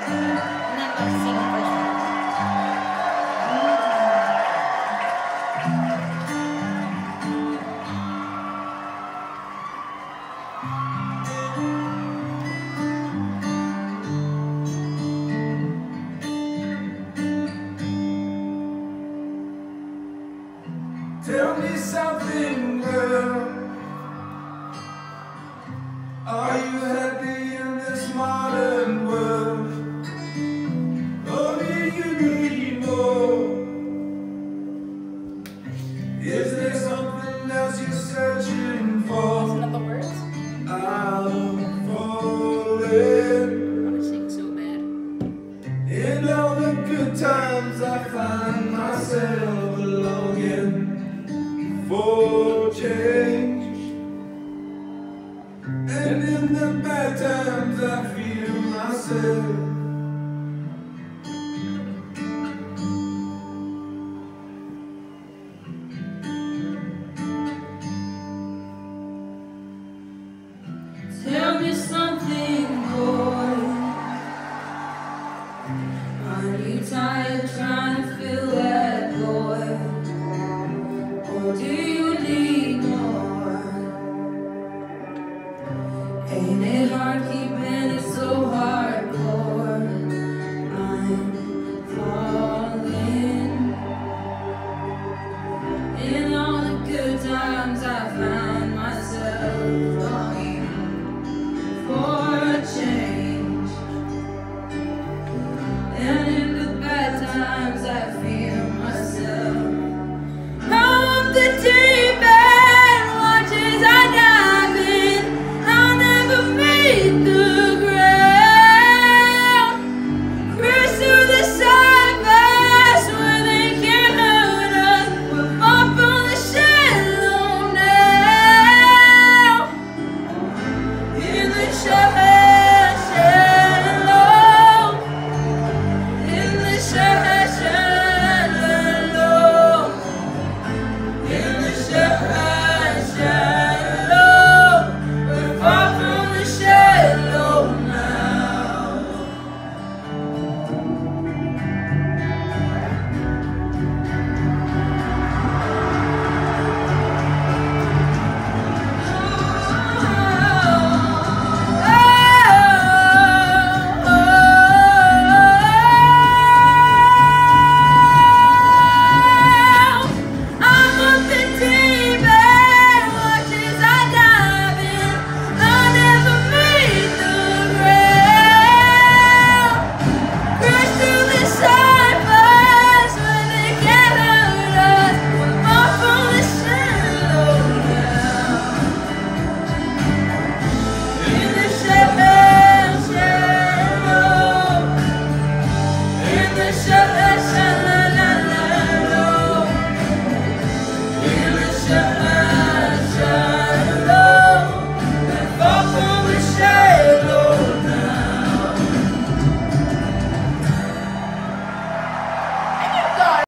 Tell me something, girl. Are you happy in this modern world? Or do you need more? Is there something else you're searching for? Isn't that the words? I'm falling. I want to sing so bad. In all the good times I find myself longing for change, and in the bad times I feel myself. Tell me something, boy. Are you tired trying to fill that void? Or do you need more? Ain't it hard keeping it so hardcore? I'm falling. In all the good times I found myself longing for a change, and in the bad times I feel myself. Up the deep end, watch as I dive in. I'll never meet the ground. Cruise through the surface where they can't hurt us. We're far from the shallow now. In the shallow, in the shallow. We're far from the shallow now. I'm up the deep end, watch as I dive in. I'll never meet the ground. Crash through the surface where they can't hurt us. We're far from the shallow now. In the shallow, in the shallow.